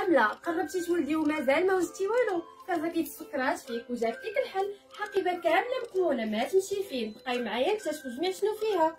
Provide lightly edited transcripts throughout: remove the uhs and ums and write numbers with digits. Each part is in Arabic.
كامله. قربتي تولدي ومازال ما وزتي والو، كازاكي تسكرات فيك وجات لك الحل. حقيبه كامله مكموله، ما تمشي فين، بقاي معايا نكتشفوا جميع شنو فيها.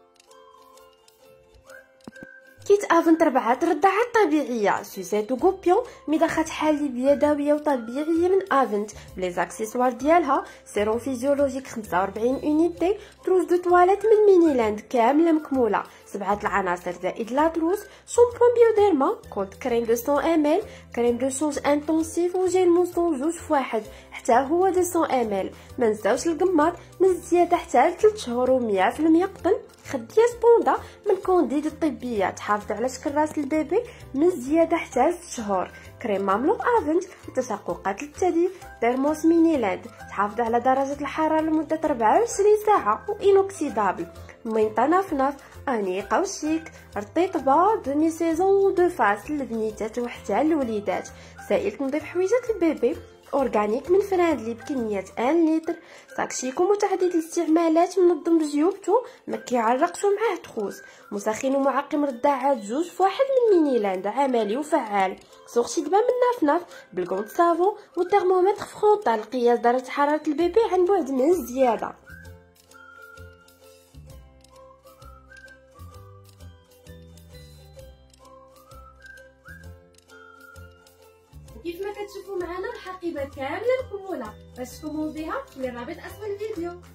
كيت افنت 4 رضعات طبيعيه، سوزيت وكوبيون، مضخات حليب يدويه وطبيعيه من افنت بلي زاكسيسوار ديالها، سيروم فيزيولوجيك 45 اونيتي، تروس دو تواليت من مينيلاند كامله مكموله، 7 العناصر زائد لا تروس، شامبون بيوديرما، كود كريم دو 100 ام ال، كريم دو شونج انتونسيف وجيل موسون جوج فواحد حتى هو 200 ام ال. ما نساوش القمار من الزياده حتى ل 3 شهور و100% قطن. خديه سبوندا من كونديد الطبيه تحافظ على شكل راس البيبي من الزياده حتى ل 6 شهور. كريم ماملو افنت لتشققات الثدي، ترموس مينيلاند تحافظ على درجه الحراره لمده 24 ساعه وانوكسيدابل. مينطا نفنف انيقه وشيك، رطيطبه دومي سيزون دو فاس للبنيتات وحتى للوليدات. سائل تنظيف حويجات البيبي اورغانيك من فريندلي بكميه 1 لتر، صاك شيك ومتعدد الاستعمالات، منظم بزيوبتو ما كيعرقش ومعاه تخوص، مسخن ومعقم رداعات جوج فواحد من مينيلاند، عملي وفعال. سورسي دبا من نافناف بالكونت سافون والترمومتر فرونطال، قياس درجه حراره البيبي عن بعد من الزياده. كيف ما كتشوفوا معنا الحقيبه كامله مكموله، باش تكومونديها كاين الرابط اسفل الفيديو.